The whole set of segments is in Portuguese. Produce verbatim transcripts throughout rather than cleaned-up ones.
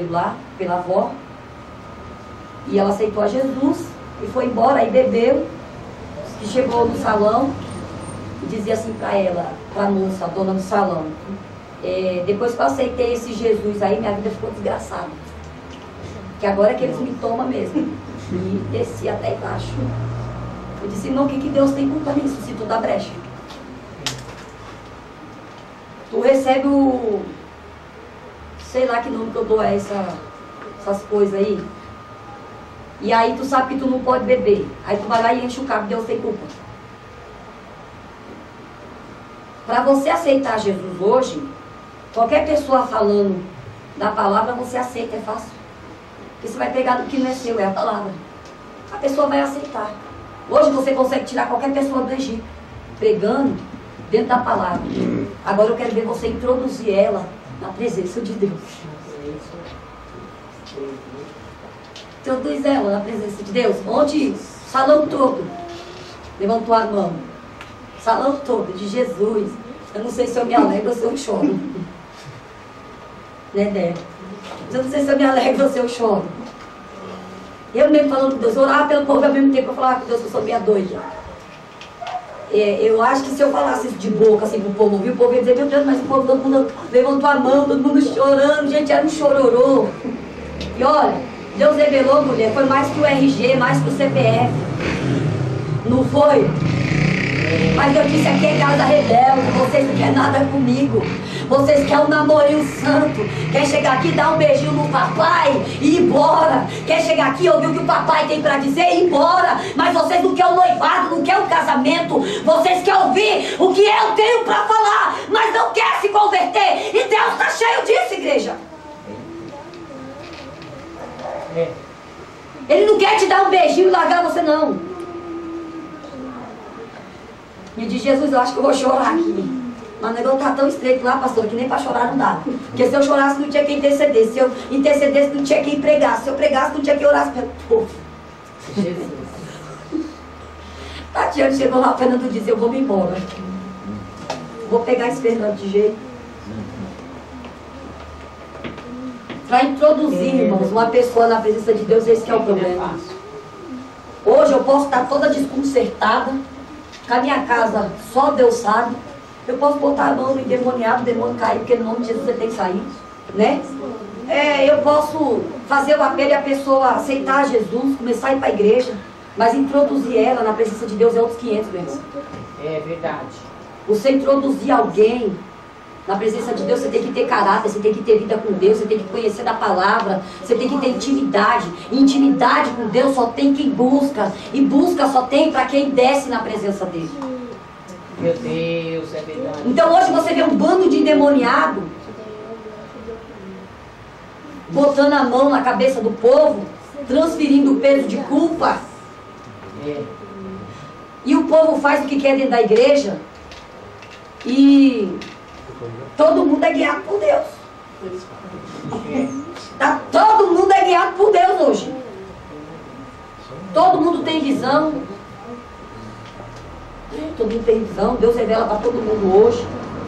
asilo lá, pela avó. E ela aceitou a Jesus e foi embora, aí bebeu. Que chegou no salão e dizia assim para ela, para a moça, a dona do salão, é, depois que eu aceitei esse Jesus aí, minha vida ficou desgraçada. Que agora é que eles me tomam mesmo. E desci até embaixo. Eu disse, não, o que, que Deus tem culpa nisso, se tu dá brecha? Tu recebe o... sei lá que nome que eu dou a essa, essas coisas aí. E aí tu sabe que tu não pode beber. Aí tu vai lá e enche o cabo, Deus tem culpa. Para você aceitar Jesus hoje, qualquer pessoa falando da palavra, você aceita, é fácil. Porque você vai pegar do que não é seu, é a palavra. A pessoa vai aceitar. Hoje você consegue tirar qualquer pessoa do Egito, pregando dentro da palavra. Agora eu quero ver você introduzir ela na presença de Deus. Introduz ela na presença de Deus. Ontem, salão todo levantou a mão. Salão todo de Jesus. Eu não sei se eu me alegro ou se eu choro. Né, Débora? Eu não sei se eu me alegro ou se eu choro. Eu mesmo falando com Deus, eu orava pelo povo ao mesmo tempo, eu falava com Deus que eu sou meia doida. É, eu acho que se eu falasse isso de boca assim pro povo ouvir, o povo ia dizer, meu Deus, mas o povo, todo mundo levantou a mão, todo mundo chorando, gente, era um chororô. E olha, Deus revelou, mulher, foi mais que o R G, mais que o C P F. Não foi? Mas eu disse, aqui é casa rebelde, vocês não querem nada comigo. Vocês querem um namorinho santo. Quer chegar aqui, dar um beijinho no papai e ir embora. Quer chegar aqui, ouvir o que o papai tem para dizer e ir embora. Mas vocês não querem o noivado, não querem o casamento. Vocês querem ouvir o que eu tenho para falar, mas não querem se converter. E Deus está cheio disso, igreja. Ele não quer te dar um beijinho e largar você, não. Me diz, Jesus, eu acho que eu vou chorar aqui. Mas o negócio tá tão estreito lá, pastor, que nem para chorar não dá. Porque se eu chorasse, não tinha quem intercedesse. Se eu intercedesse, não tinha quem pregasse. Se eu pregasse, não tinha quem orasse pelo povo. Jesus. Tatiana chegou lá, o Fernando disse, eu vou me embora. Vou pegar esse Fernando de jeito. Para introduzir, irmãos, uma pessoa na presença de Deus, esse que é o problema. Hoje eu posso estar toda desconcertada, com a minha casa, só Deus sabe. Eu posso botar a mão no endemoniado, o demônio cair, porque no nome de Jesus você tem que sair, né? É, eu posso fazer o apelo e a pessoa aceitar Jesus, começar a ir para a igreja, mas introduzir ela na presença de Deus é outros quinhentos, mesmo. É verdade. Você introduzir alguém na presença de Deus, você tem que ter caráter, você tem que ter vida com Deus, você tem que conhecer da palavra, você tem que ter intimidade. E intimidade com Deus só tem quem busca, e busca só tem para quem desce na presença dele. Meu Deus, é verdade. Então hoje você vê um bando de endemoniado botando a mão na cabeça do povo, transferindo o peso de culpa. É. E o povo faz o que quer dentro da igreja. E todo mundo é guiado por Deus. Tá, todo mundo é guiado por Deus hoje. Todo mundo tem visão. Todo mundo tem visão. Deus revela para todo mundo hoje.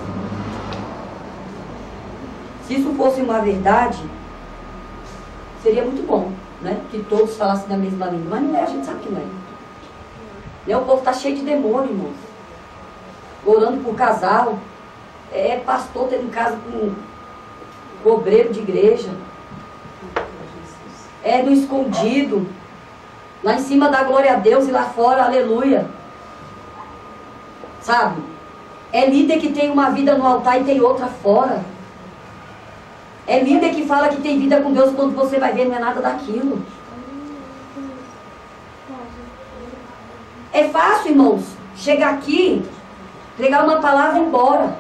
Se isso fosse uma verdade, seria muito bom, né? Que todos falassem da mesma língua. Mas não é, a gente sabe que não é. Né? O povo está cheio de demônio, irmão. Orando por casal. É pastor tendo casa com, com obreiro de igreja. É no escondido. Lá em cima dá glória a Deus e lá fora, aleluia. Sabe? É líder que tem uma vida no altar e tem outra fora. É líder que fala que tem vida com Deus, quando você vai ver não é nada daquilo. É fácil, irmãos, chegar aqui, pregar uma palavra e ir embora.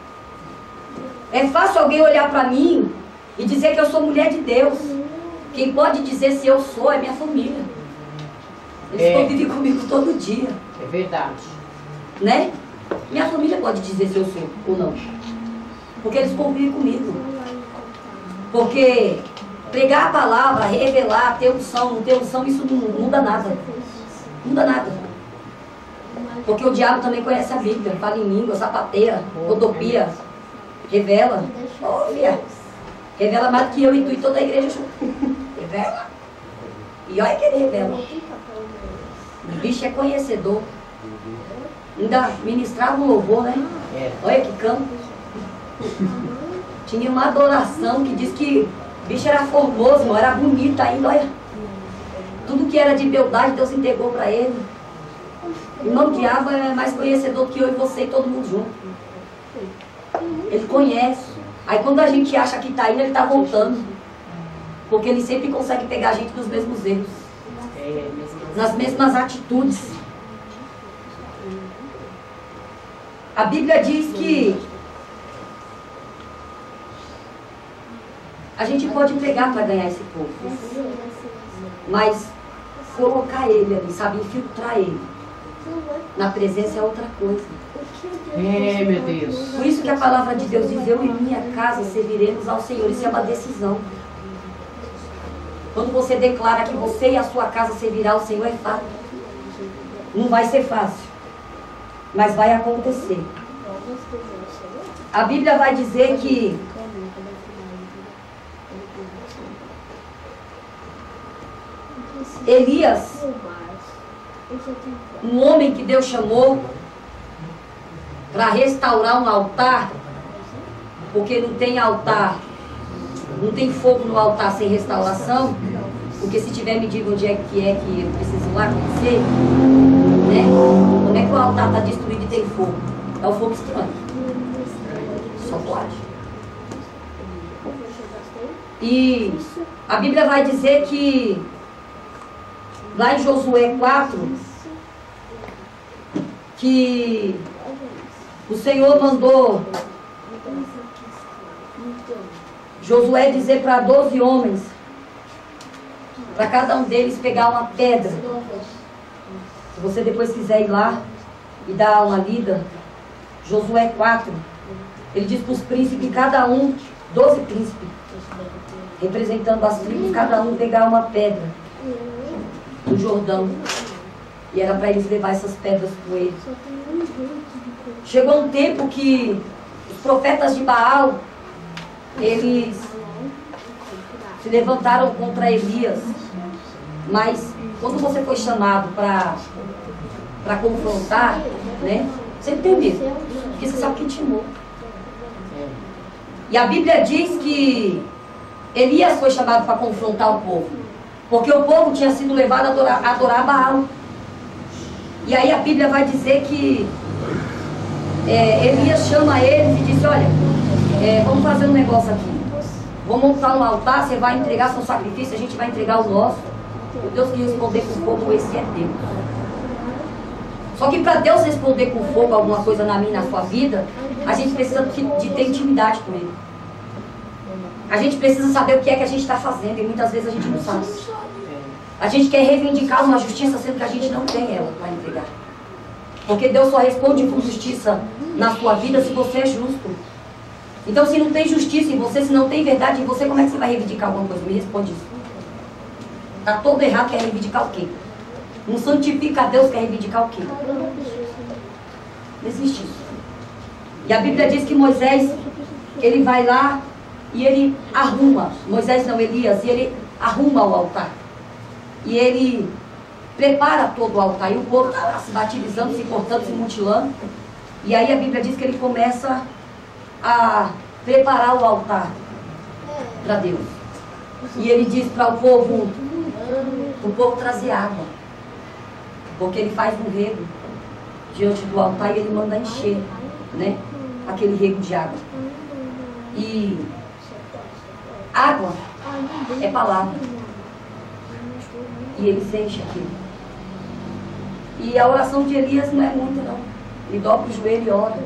É fácil alguém olhar para mim e dizer que eu sou mulher de Deus. Quem pode dizer se eu sou é minha família. Eles É. convivem comigo todo dia. É verdade. Né? Minha família pode dizer se eu sou ou não. Porque eles convivem comigo. Porque pregar a palavra, revelar, ter unção, não ter unção, isso não muda nada. Não muda nada. Porque o diabo também conhece a Bíblia. Fala em língua, sapateia, rodopia, revela. Olha, Revela mais do que eu e tu e toda a igreja junto. Revela. E olha que ele revela. O bicho é conhecedor. Ainda ministrava um louvor, né? É. Olha que canto. Tinha uma adoração que diz que o bicho era formoso, irmão, era bonito ainda, olha. Tudo que era de beldade, Deus entregou para ele. O irmão diabo é mais conhecedor que eu e você e todo mundo junto. Ele conhece. Aí quando a gente acha que está indo, ele está voltando. Porque ele sempre consegue pegar a gente nos mesmos erros. Nas mesmas atitudes. A Bíblia diz que a gente pode pegar para ganhar esse povo. Mas colocar ele ali, sabe, infiltrar ele na presença é outra coisa. É, meu Deus. Por isso que a palavra de Deus diz: eu e minha casa serviremos ao Senhor. Isso é uma decisão. Quando você declara que você e a sua casa servirá ao Senhor, é fato. Não vai ser fácil, mas vai acontecer. A Bíblia vai dizer que Elias, um homem que Deus chamou para restaurar um altar, porque não tem altar, não tem fogo no altar sem restauração, porque se tiver me diga onde é que é que eu preciso lá conhecer, né? Como é que o altar está destruído e tem fogo? É o fogo estranho. Só pode. E a Bíblia vai dizer que lá em Josué quatro, que o Senhor mandou Josué dizer para doze homens, para cada um deles pegar uma pedra. Se você depois quiser ir lá e dar uma lida, Josué quatro, ele diz para os príncipes, cada um, doze príncipes, representando as tribos, cada um pegar uma pedra do Jordão. E era para eles levar essas pedras com eles. Chegou um tempo que os profetas de Baal, eles se levantaram contra Elias. Mas quando você foi chamado para para confrontar, né, sempre tem medo, porque você sabe quem te chamou. E a Bíblia diz que Elias foi chamado para confrontar o povo, porque o povo tinha sido levado a adorar, a adorar Baal. E aí a Bíblia vai dizer que é, Elias chama eles e diz: olha, é, vamos fazer um negócio aqui. Vamos montar um altar, você vai entregar seu sacrifício, a gente vai entregar o nosso. O Deus que responder com fogo, esse é Deus. Só que para Deus responder com fogo alguma coisa na minha e na sua vida, a gente precisa de, de ter intimidade com Ele. A gente precisa saber o que é que a gente está fazendo, e muitas vezes a gente não sabe. A gente quer reivindicar uma justiça, sendo que a gente não tem ela para entregar. Porque Deus só responde com justiça na sua vida se você é justo. Então, se não tem justiça em você, se não tem verdade em você, como é que você vai reivindicar alguma coisa? Me responde isso. Está todo errado, quer reivindicar o quê? Não santifica a Deus, quer reivindicar o quê? Não existe isso. E a Bíblia diz que Moisés, ele vai lá e ele arruma, Moisés não, Elias, e ele arruma o altar. E ele prepara todo o altar. E o povo está lá se batizando, se cortando, se mutilando. E aí a Bíblia diz que ele começa a preparar o altar para Deus. E ele diz para o povo, o povo trazer água. Porque ele faz um rego diante do altar e ele manda encher, né, aquele rego de água. E água é palavra. E ele enche aquilo. E a oração de Elias não é muita, não. Ele dobra o joelho e ora.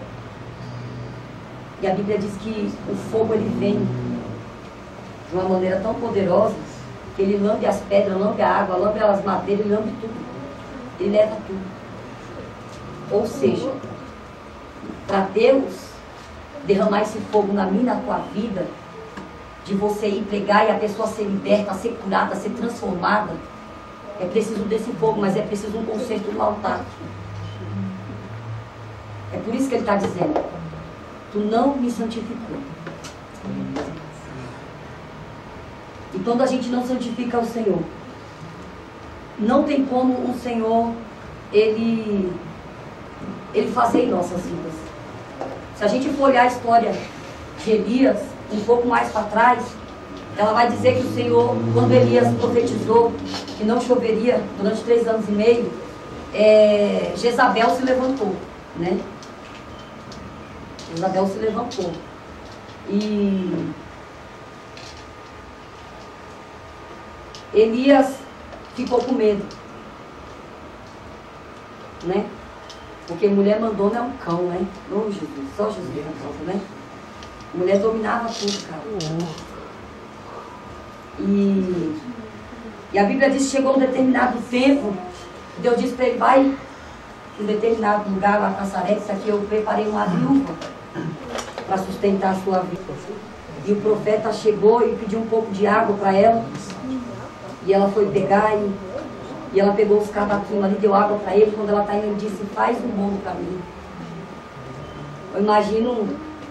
E a Bíblia diz que o fogo ele vem de uma maneira tão poderosa que ele lambe as pedras, lambe a água, lambe as madeiras, ele lambe tudo. Ele leva tudo. Ou seja, para Deus derramar esse fogo na minha e na tua vida, de você ir pregar e a pessoa ser liberta, ser curada, ser transformada, é preciso desse fogo, mas é preciso um conserto no altar. É por isso que ele está dizendo: tu não me santificou. E quando a gente não santifica o Senhor, não tem como o Senhor, Ele, ele fazer em nossas vidas. Se a gente for olhar a história de Elias, um pouco mais para trás, ela vai dizer que o Senhor, quando Elias profetizou que não choveria durante três anos e meio, é, Jezabel se levantou, né? Jezabel se levantou. E Elias ficou com medo, né? Porque mulher mandou não é um cão, né? Oh, Jesus, só Jesus na causa, né? Mulher dominava tudo, cara. E, e a Bíblia diz que chegou um determinado tempo, Deus disse para ele, vai em um determinado lugar lá para Sarepta, aqui eu preparei uma viúva para sustentar a sua vida. E o profeta chegou e pediu um pouco de água para ela. E ela foi pegar e, e ela pegou os cavaquinhos ali, deu água para ele. Quando ela está indo, ele disse, faz um bolo para mim. Eu imagino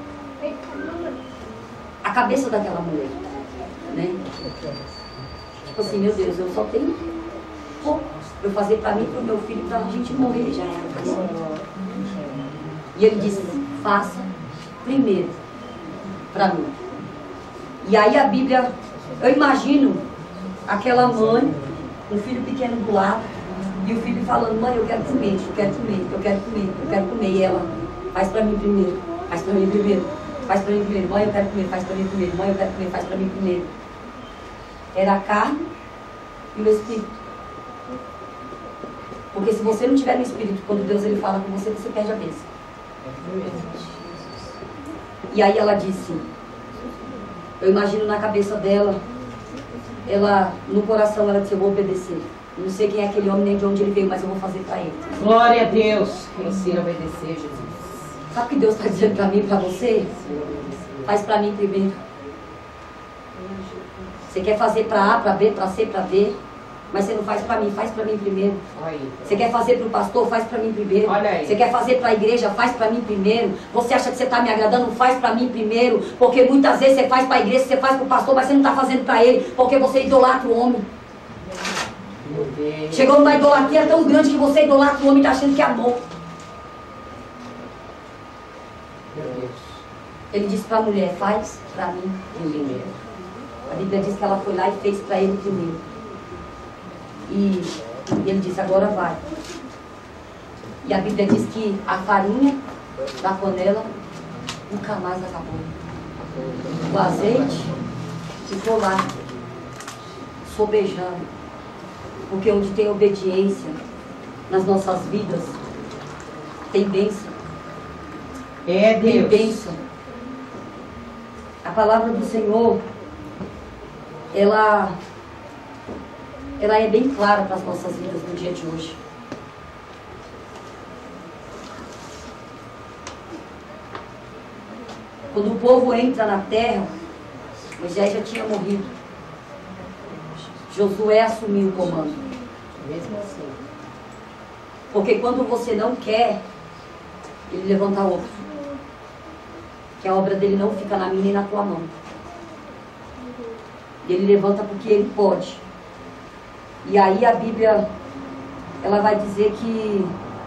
a cabeça daquela mulher, né? Tipo assim, meu Deus, eu só tenho pouco para eu fazer para mim, para o meu filho, para a gente morrer, já era. E ele disse, faça primeiro para mim. E aí a Bíblia, eu imagino aquela mãe, um filho pequeno do lado, e o filho falando, mãe, eu quero comer, eu quero comer, eu quero comer, eu quero comer. E ela, faz para mim primeiro, faz para mim primeiro, faz para mim primeiro, mãe, eu quero comer, faz para mim primeiro, mãe, eu quero comer, faz para mim primeiro. Era a carne e o Espírito. Porque se você não tiver no Espírito, quando Deus ele fala com você, você perde a bênção. E aí ela disse, eu imagino na cabeça dela, ela, no coração, ela disse, eu vou obedecer. Eu não sei quem é aquele homem, nem de onde ele veio, mas eu vou fazer para ele. Glória a Deus. Ensina a obedecer, Jesus. Sabe o que Deus está dizendo para mim e para você? Faz para mim primeiro. Você quer fazer para A, para B, para C, para D, mas você não faz para mim, faz para mim primeiro. Você quer fazer para o pastor, faz para mim primeiro. Você quer fazer para a igreja, faz para mim primeiro. Você acha que você está me agradando, faz para mim primeiro. Porque muitas vezes você faz para a igreja, você faz para o pastor, mas você não está fazendo para ele, porque você idolatra o homem. Chegou numa idolatria tão grande que você idolatra o homem e está achando que é amor. Ele disse para a mulher, faz para mim primeiro. A Bíblia diz que ela foi lá e fez para ele primeiro. E, e ele disse, agora vai. E a Bíblia diz que a farinha da panela nunca mais acabou. O azeite ficou lá, sobejando. Porque onde tem obediência nas nossas vidas, tem bênção. É Tem Deus. bênção. A palavra do Senhor, ela, ela é bem clara para as nossas vidas no dia de hoje. Quando o povo entra na terra, Moisés já tinha morrido. Josué assumiu o comando. Mesmo assim. Porque quando você não quer, ele levanta outro. Que a obra dele não fica na minha nem na tua mão. Ele levanta porque ele pode. E aí a Bíblia, ela vai dizer que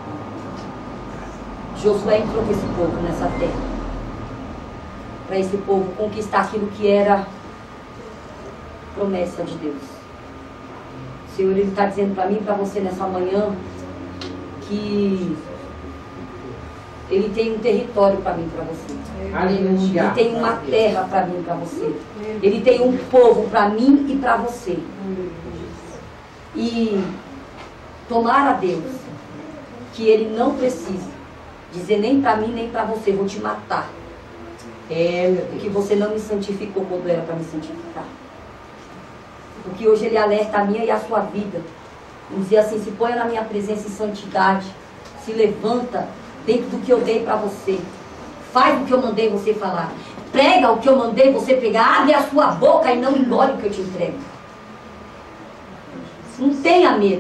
Josué entrou com esse povo nessa terra. Para esse povo conquistar aquilo que era promessa de Deus. O Senhor está dizendo para mim e para você nessa manhã que Ele tem um território para mim e para você. Aleluia. Ele tem uma terra para mim e para você. Ele tem um povo para mim e para você. E tomara a Deus que Ele não precisa dizer nem para mim nem para você, vou te matar. É, meu Deus. Que você não me santificou quando era para me santificar. Porque hoje Ele alerta a minha e a sua vida. E dizer assim, se ponha na minha presença em santidade. Se levanta dentro do que eu dei para você. Faz o que eu mandei você falar. Prega o que eu mandei você pregar. Abre a sua boca e não engole o que eu te entrego. Não tenha medo.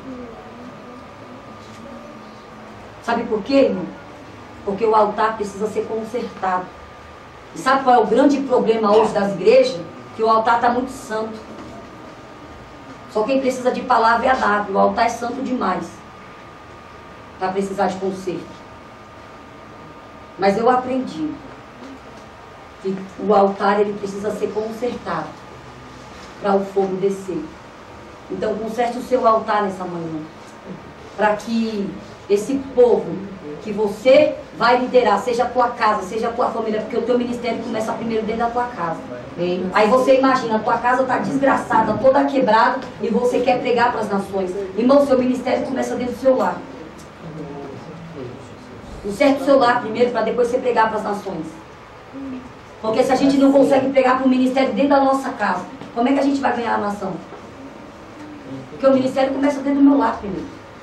Sabe por quê, irmão? Porque o altar precisa ser consertado. E sabe qual é o grande problema hoje das igrejas? que o altar está muito santo. Só quem precisa de palavra é a Davi. O altar é santo demais para precisar de conserto. Mas eu aprendi que o altar ele precisa ser consertado para o fogo descer. Então conserte o seu altar nessa manhã, para que esse povo que você vai liderar, seja a tua casa, seja a tua família, porque o teu ministério começa primeiro dentro da tua casa. Bem, aí você imagina, a tua casa está desgraçada, toda quebrada, e você quer pregar para as nações. Irmão, seu ministério começa dentro do seu lar. Conserte o seu lar primeiro, para depois você pregar para as nações. Porque se a gente não consegue pregar para o ministério dentro da nossa casa, como é que a gente vai ganhar a nação? Porque o ministério começa dentro do meu lar primeiro.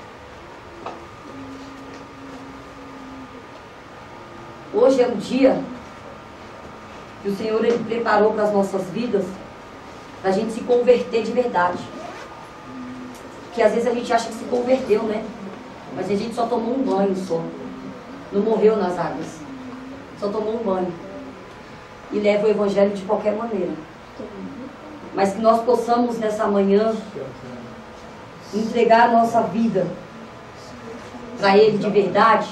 Hoje é um dia que o Senhor ele preparou para as nossas vidas, para a gente se converter de verdade. Porque às vezes a gente acha que se converteu, né? Mas a gente só tomou um banho só. Não morreu nas águas. Só tomou um banho. E leva o Evangelho de qualquer maneira. Mas que nós possamos nessa manhã entregar a nossa vida para Ele de verdade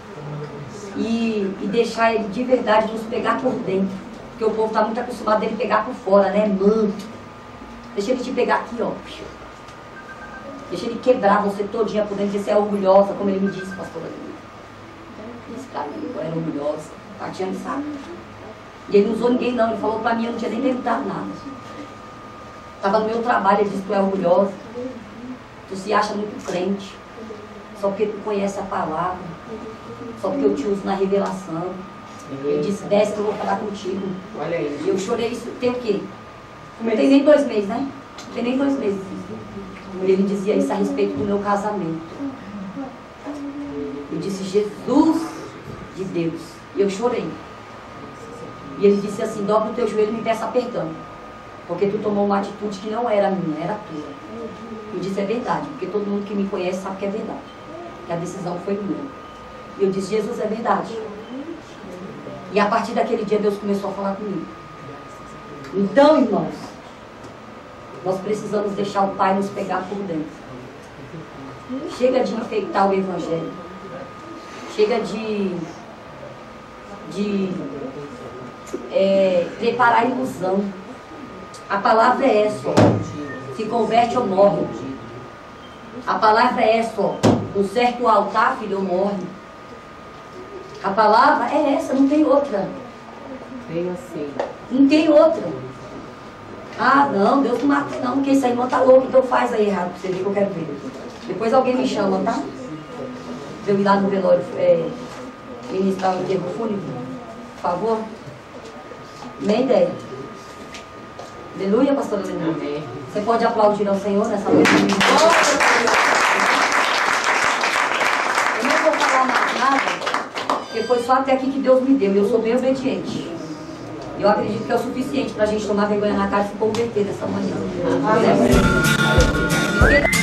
e, e deixar Ele de verdade nos pegar por dentro. Porque o povo está muito acostumado dele pegar por fora, né? Manto. Deixa Ele te pegar aqui, ó. Deixa Ele quebrar você todinha por dentro. Você é orgulhosa, como Ele me disse, pastora. Disse pra mim, eu era orgulhosa. Batia no saco. E Ele não usou ninguém não. Ele falou pra mim, eu não tinha nem perguntado nada. Estava no meu trabalho, Ele disse, tu é orgulhosa. Tu se acha muito crente. Só porque tu conhece a palavra. Só porque eu te uso na revelação. Ele disse, desce que eu vou falar contigo. Olha aí. E eu chorei isso, tem o quê? Não tem nem dois meses, né? Não tem nem dois meses. Ele dizia isso a respeito do meu casamento. Eu disse, Jesus de Deus. E eu chorei. E ele disse assim, dobra o teu joelho e me peça perdão. Porque tu tomou uma atitude que não era minha, era tua. Eu disse, é verdade. Porque todo mundo que me conhece sabe que é verdade. Que a decisão foi minha. E eu disse, Jesus, é verdade. E a partir daquele dia Deus começou a falar comigo. Então, irmãos, nós precisamos deixar o Pai nos pegar por dentro. Chega de enfeitar o Evangelho. Chega de, de é, preparar a ilusão. A palavra é essa, ó. Se converte ou morre. A palavra é essa, ó. Um certo altar, filho, ou morre. A palavra é essa, não tem outra. Tem assim. Não tem outra. Ah, não, Deus não mata não, porque esse aí não tá louco, então faz aí errado, pra você ver que eu quero ver. Depois alguém me chama, tá? Eu ir lá no velório é, ministrar o enterro fúnebre, por favor. Nem ideia. Aleluia, pastora Leonardo. Amém. Você pode aplaudir ao Senhor nessa noite? Eu não vou falar mais nada, porque foi só até aqui que Deus me deu, e eu sou bem obediente. Eu acredito que é o suficiente para a gente tomar vergonha na cara e se converter nessa manhã. Amém.